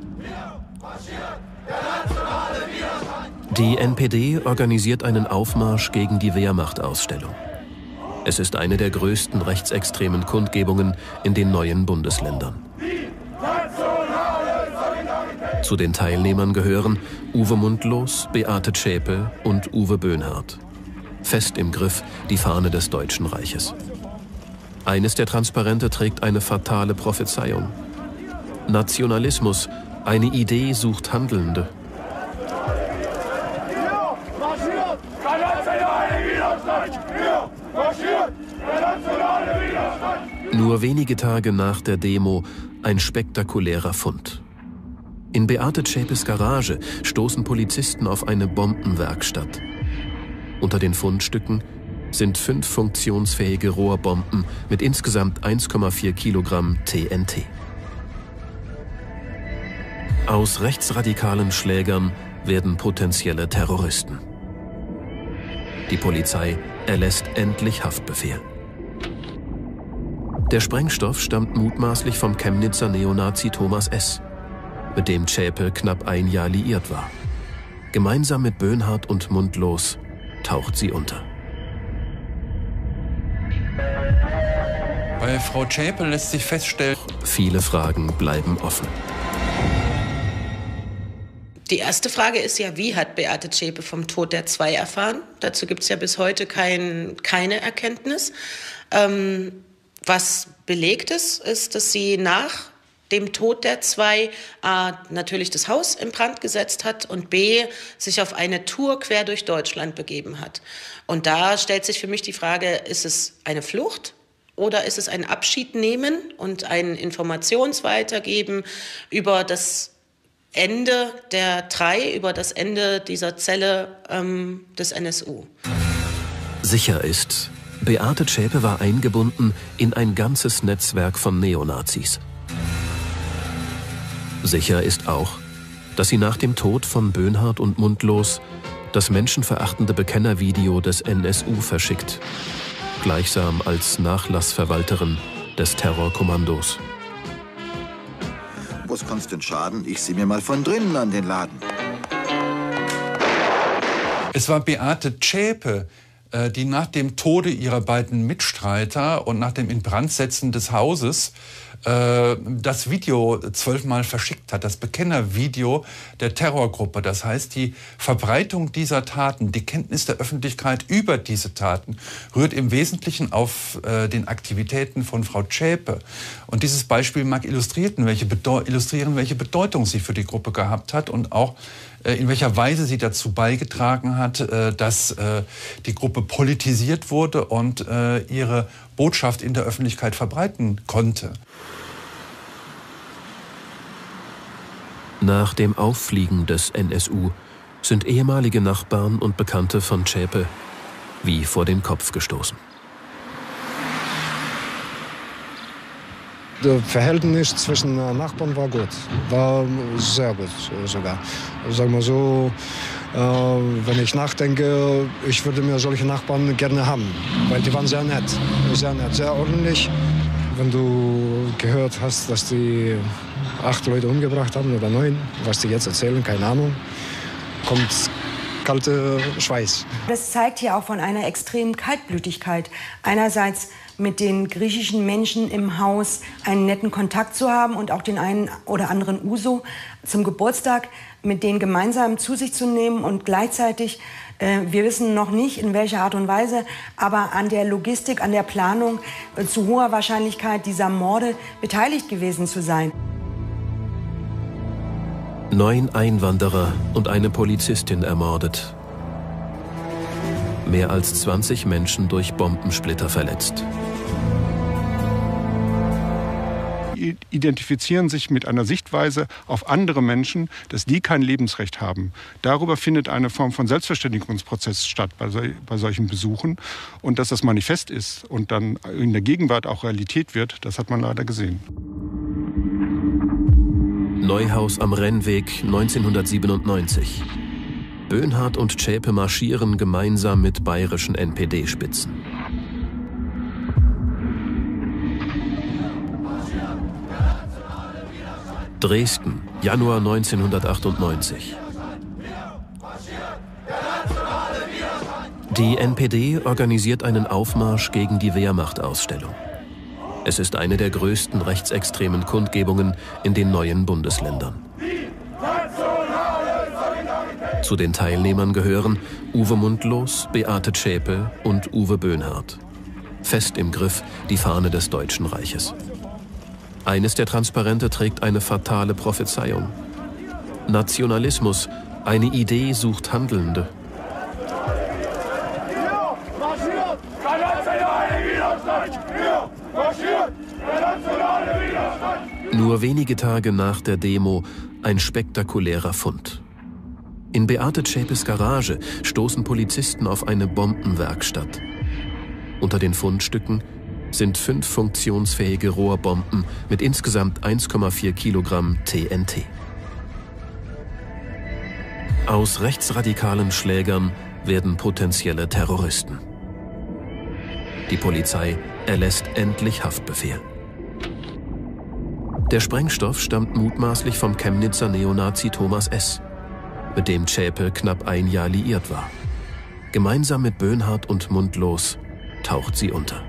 Die N P D organisiert einen Aufmarsch gegen die Wehrmachtausstellung. Es ist eine der größten rechtsextremen Kundgebungen in den neuen Bundesländern. Zu den Teilnehmern gehören Uwe Mundlos, Beate Zschäpe und Uwe Böhnhardt. Fest im Griff die Fahne des Deutschen Reiches. Eines der Transparente trägt eine fatale Prophezeiung. Nationalismus, eine Idee sucht Handelnde. Marschiert der nationale Widerstand! Nur wenige Tage nach der Demo ein spektakulärer Fund. In Beate Zschäpes Garage stoßen Polizisten auf eine Bombenwerkstatt. Unter den Fundstücken sind fünf funktionsfähige Rohrbomben mit insgesamt eins Komma vier Kilogramm T N T. Aus rechtsradikalen Schlägern werden potenzielle Terroristen. Die Polizei erlässt endlich Haftbefehl. Der Sprengstoff stammt mutmaßlich vom Chemnitzer Neonazi Thomas S., mit dem Zschäpe knapp ein Jahr liiert war. Gemeinsam mit Böhnhardt und Mundlos taucht sie unter. Bei Frau Zschäpe lässt sich feststellen, viele Fragen bleiben offen. Die erste Frage ist ja, wie hat Beate Zschäpe vom Tod der Zwei erfahren? Dazu gibt es ja bis heute kein, keine Erkenntnis. Ähm, was belegt ist, ist, dass sie nach dem Tod der Zwei A natürlich das Haus in Brand gesetzt hat und B sich auf eine Tour quer durch Deutschland begeben hat. Und da stellt sich für mich die Frage, ist es eine Flucht oder ist es ein Abschied nehmen und ein Informationsweitergeben über das Ende der Drei, über das Ende dieser Zelle ähm, des N S U? Sicher ist, Beate Zschäpe war eingebunden in ein ganzes Netzwerk von Neonazis. Sicher ist auch, dass sie nach dem Tod von Böhnhardt und Mundlos das menschenverachtende Bekennervideo des N S U verschickt, gleichsam als Nachlassverwalterin des Terrorkommandos. Was kann's denn schaden? Ich sehe mir mal von drinnen an den Laden. Es war Beate Zschäpe, die nach dem Tode ihrer beiden Mitstreiter und nach dem Inbrandsetzen des Hauses äh, das Video zwölfmal verschickt hat, das Bekennervideo der Terrorgruppe. Das heißt, die Verbreitung dieser Taten, die Kenntnis der Öffentlichkeit über diese Taten rührt im Wesentlichen auf äh, den Aktivitäten von Frau Zschäpe. Und dieses Beispiel mag illustrieren welche, illustrieren, welche Bedeutung sie für die Gruppe gehabt hat und auch in welcher Weise sie dazu beigetragen hat, dass die Gruppe politisiert wurde und ihre Botschaft in der Öffentlichkeit verbreiten konnte. Nach dem Auffliegen des N S U sind ehemalige Nachbarn und Bekannte von Zschäpe wie vor den Kopf gestoßen. Das Verhältnis zwischen Nachbarn war gut, war sehr gut sogar. Sagen wir so, äh, wenn ich nachdenke, ich würde mir solche Nachbarn gerne haben, weil die waren sehr nett, sehr nett, sehr ordentlich. Wenn du gehört hast, dass die acht Leute umgebracht haben oder neun, was die jetzt erzählen, keine Ahnung, kommt kalter Schweiß. Das zeigt hier auch von einer extremen Kaltblütigkeit. Einerseits mit den griechischen Menschen im Haus einen netten Kontakt zu haben und auch den einen oder anderen Uso zum Geburtstag mit denen gemeinsam zu sich zu nehmen und gleichzeitig, äh, wir wissen noch nicht in welcher Art und Weise, aber an der Logistik, an der Planung äh, zu hoher Wahrscheinlichkeit dieser Morde beteiligt gewesen zu sein. Neun Einwanderer und eine Polizistin ermordet. Mehr als zwanzig Menschen durch Bombensplitter verletzt. Identifizieren sich mit einer Sichtweise auf andere Menschen, dass die kein Lebensrecht haben. Darüber findet eine Form von Selbstverständigungsprozess statt bei, so, bei solchen Besuchen. Und dass das Manifest ist und dann in der Gegenwart auch Realität wird, das hat man leider gesehen. Neuhaus am Rennweg neunzehnhundertsiebenundneunzig. Böhnhardt und Zschäpe marschieren gemeinsam mit bayerischen N P D-Spitzen. Dresden, Januar neunzehnhundertachtundneunzig. Die N P D organisiert einen Aufmarsch gegen die Wehrmachtausstellung. Es ist eine der größten rechtsextremen Kundgebungen in den neuen Bundesländern. Zu den Teilnehmern gehören Uwe Mundlos, Beate Zschäpe und Uwe Böhnhardt. Fest im Griff die Fahne des Deutschen Reiches. Eines der Transparente trägt eine fatale Prophezeiung. Nationalismus, eine Idee sucht Handelnde. marschiert, der nationale Widerstand! Hier marschiert der nationale Widerstand! Nur wenige Tage nach der Demo ein spektakulärer Fund. In Beate Zschäpes Garage stoßen Polizisten auf eine Bombenwerkstatt. Unter den Fundstücken sind fünf funktionsfähige Rohrbomben mit insgesamt eins Komma vier Kilogramm T N T. Aus rechtsradikalen Schlägern werden potenzielle Terroristen. Die Polizei erlässt endlich Haftbefehl. Der Sprengstoff stammt mutmaßlich vom Chemnitzer Neonazi Thomas S., mit dem Zschäpe knapp ein Jahr liiert war. Gemeinsam mit Böhnhardt und Mundlos taucht sie unter.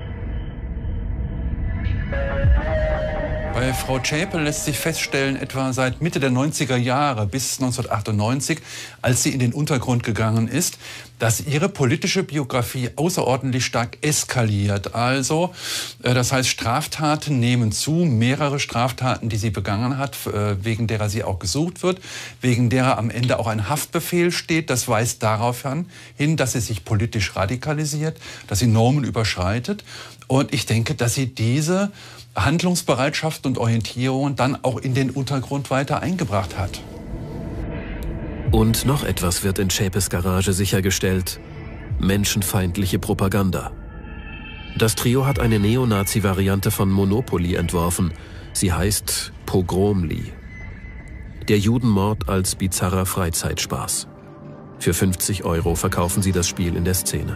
Bei Frau Zschäpe lässt sich feststellen, etwa seit Mitte der neunziger Jahre bis neunzehnhundertachtundneunzig, als sie in den Untergrund gegangen ist, dass ihre politische Biografie außerordentlich stark eskaliert. Also, das heißt, Straftaten nehmen zu, mehrere Straftaten, die sie begangen hat, wegen derer sie auch gesucht wird, wegen derer am Ende auch ein Haftbefehl steht. Das weist darauf hin, dass sie sich politisch radikalisiert, dass sie Normen überschreitet. Und ich denke, dass sie diese Handlungsbereitschaft und Orientierung dann auch in den Untergrund weiter eingebracht hat. Und noch etwas wird in Zschäpes Garage sichergestellt: menschenfeindliche Propaganda. Das Trio hat eine Neonazi-Variante von Monopoly entworfen. Sie heißt Pogromli. Der Judenmord als bizarrer Freizeitspaß. Für fünfzig Euro verkaufen sie das Spiel in der Szene.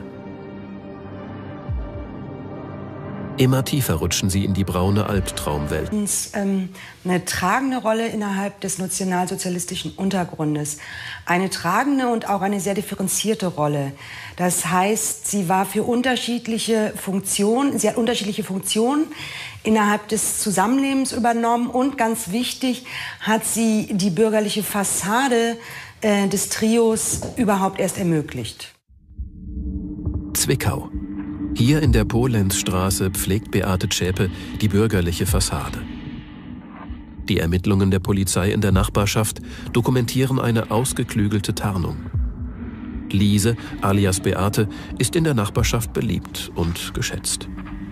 Immer tiefer rutschen sie in die braune Albtraumwelt. Ähm, eine tragende Rolle innerhalb des nationalsozialistischen Untergrundes. Eine tragende und auch eine sehr differenzierte Rolle. Das heißt, sie war für unterschiedliche Funktionen, sie hat unterschiedliche Funktionen innerhalb des Zusammenlebens übernommen und ganz wichtig, hat sie die bürgerliche Fassade äh, des Trios überhaupt erst ermöglicht. Zwickau. Hier in der Polenzstraße pflegt Beate Zschäpe die bürgerliche Fassade. Die Ermittlungen der Polizei in der Nachbarschaft dokumentieren eine ausgeklügelte Tarnung. Liese, alias Beate, ist in der Nachbarschaft beliebt und geschätzt.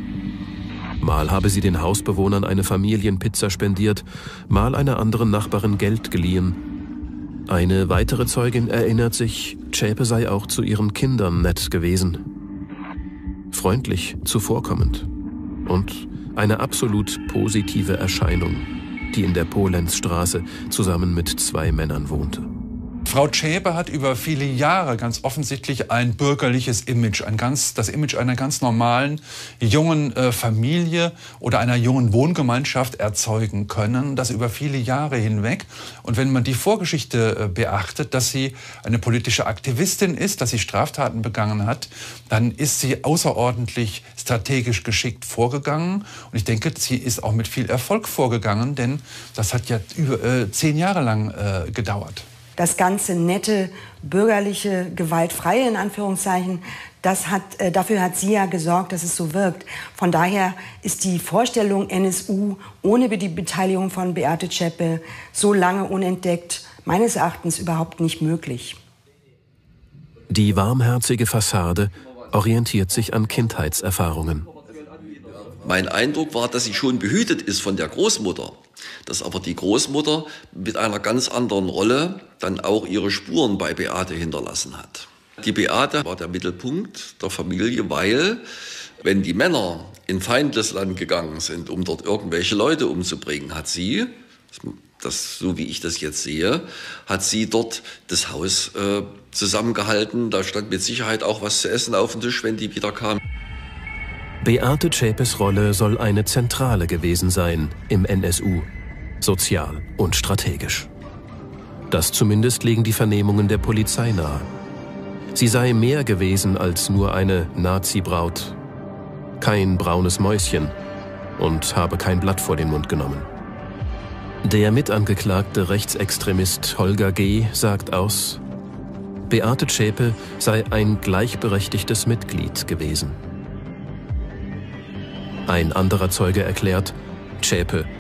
Mal habe sie den Hausbewohnern eine Familienpizza spendiert, mal einer anderen Nachbarin Geld geliehen. Eine weitere Zeugin erinnert sich, Zschäpe sei auch zu ihren Kindern nett gewesen. Freundlich, zuvorkommend und eine absolut positive Erscheinung, die in der Polenzstraße zusammen mit zwei Männern wohnte. Frau Zschäpe hat über viele Jahre ganz offensichtlich ein bürgerliches Image, ein ganz, das Image einer ganz normalen jungen äh, Familie oder einer jungen Wohngemeinschaft erzeugen können, das über viele Jahre hinweg. Und wenn man die Vorgeschichte äh, beachtet, dass sie eine politische Aktivistin ist, dass sie Straftaten begangen hat, dann ist sie außerordentlich strategisch geschickt vorgegangen. Und ich denke, sie ist auch mit viel Erfolg vorgegangen, denn das hat ja über äh, zehn Jahre lang äh, gedauert. Das ganze nette, bürgerliche, gewaltfreie, in Anführungszeichen, das hat, äh, dafür hat sie ja gesorgt, dass es so wirkt. Von daher ist die Vorstellung N S U ohne die Beteiligung von Beate Zschäpe so lange unentdeckt meines Erachtens überhaupt nicht möglich. Die warmherzige Fassade orientiert sich an Kindheitserfahrungen. Mein Eindruck war, dass sie schon behütet ist von der Großmutter, dass aber die Großmutter mit einer ganz anderen Rolle dann auch ihre Spuren bei Beate hinterlassen hat. Die Beate war der Mittelpunkt der Familie, weil wenn die Männer in feindliches Land gegangen sind, um dort irgendwelche Leute umzubringen, hat sie, das, so wie ich das jetzt sehe, hat sie dort das Haus äh, zusammengehalten. Da stand mit Sicherheit auch was zu essen auf dem Tisch, wenn die wieder kamen. Beate Zschäpes Rolle soll eine zentrale gewesen sein im N S U, sozial und strategisch. Das zumindest legen die Vernehmungen der Polizei nahe. Sie sei mehr gewesen als nur eine Nazi-Braut, kein braunes Mäuschen und habe kein Blatt vor den Mund genommen. Der mitangeklagte Rechtsextremist Holger G. sagt aus, Beate Zschäpe sei ein gleichberechtigtes Mitglied gewesen. Ein anderer Zeuge erklärt, Zschäpe